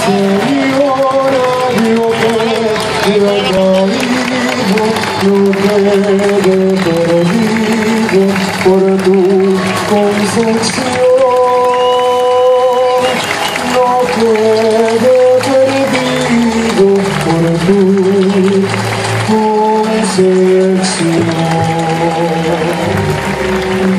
Señor, yo te he caído, no quede perdido por tu concepción, no quede perdido por tu concepción.